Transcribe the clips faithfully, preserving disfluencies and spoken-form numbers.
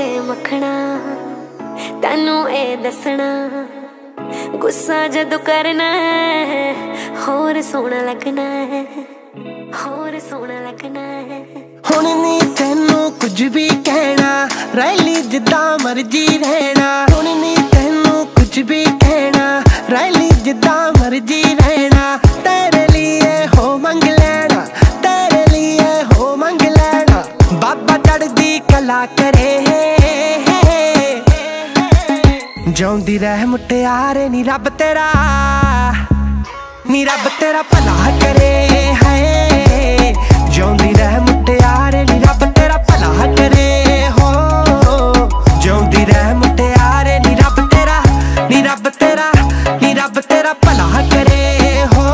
वे मखना तैनू ए दसना गुस्सा जदों करना है होर सोहना लगना है होर सोहना लगना है। हुण नी तैनू कुछ भी कहना रैली जिद्दां मर्जी रहना। हुण नी तैनू कुछ भी कहना रैली जिद्दां मर्जी रहना। तेरे लिए हो मंग लेना तेरे लिए हो मंग लेना। बाबा चढ़दी कला करे जाउंदी रह मुटियारे नी रब तेरा नी रब तेरा भला करे है। जाउंदी रह मुटियारे नी रब तेरा भला करे हो। जाउंदी रह मुटियारे नी रब तेरा नी रब तेरा नी रब तेरा भला करे हो।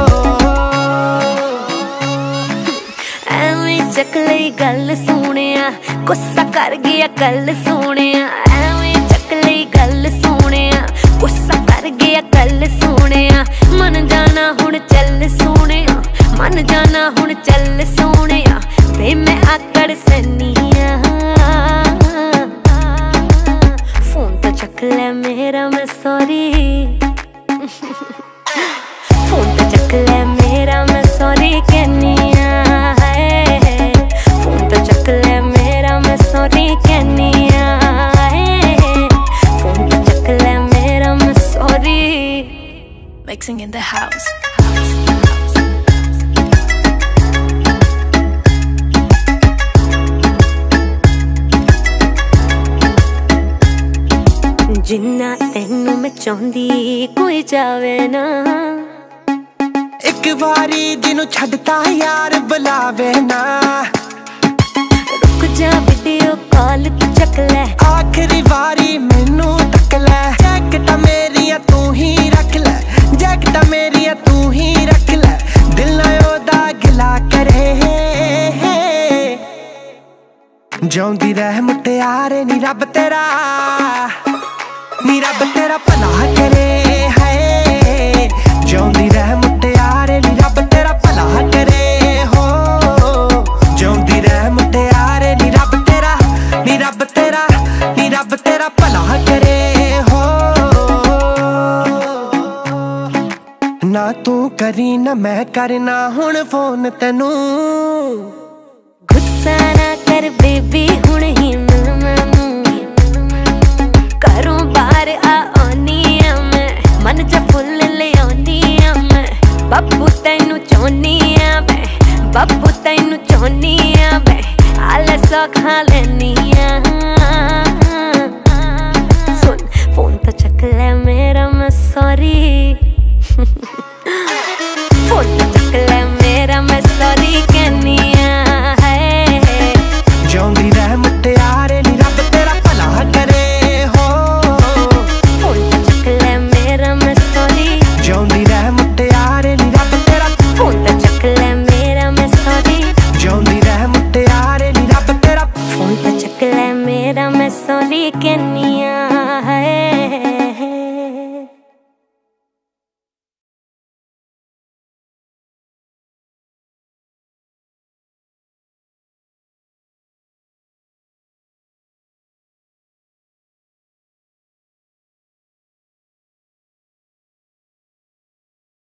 एवें चक लई गल सोहणिया गुस्सा कर गया कल सोहणिया। एवें चक लई गल सोहणिया गुस्सा कर गया कल सोहणिया। मन जाना हुण चल सोहणिया मन जाना हुण चल सोहणिया। वे मैं आकड़ सैनिया फोन तो चक ले मेरा मैं सॉरी फोन तो चक ले मेरा मैं सॉरी कहनिया है। फोन तो चक ले मेरा मैं सॉरी कहनिया है। फोन तो चक ले मेरा मैं sorry. Mixing in the house. जिन्ना तैनू मैं चाहती कोई जावे ना। एक बारी जिन्नू छड्डता यार बुलावे ना। रुक जा वीडियो कॉल तू चक ले आखिरी बारी मैनू तक ले। जैकटा मेरिया तू ही रख ले जैकटा मेरिया तू ही रख ले। दिल ना ओदा गिला करे जाउंदी रह मुटियारे नी रब तेरा नी रब तेरा भला करे है। जाउंदी रह मुटियारे नी रब तेरा भला करे हो। जाउंदी रह मुटियारे नी रब तेरा नी रब तेरा नी रब तेरा भला करे हो। ना तू करी ना मैं करना हुण फोन तैनू। गुस्सा ना कर बेबी हुण ही मिल मैनू। घरों बाहर आ आनी आ मैं मन च फुल ले आनी आ मैं। बब्बू तैनू चाहनी आ मैं बब्बू तैनू चाहनी आ मैं। आले सौ खा लेनी आ सुन फोन तो चक ले मेरा मैं सॉरी।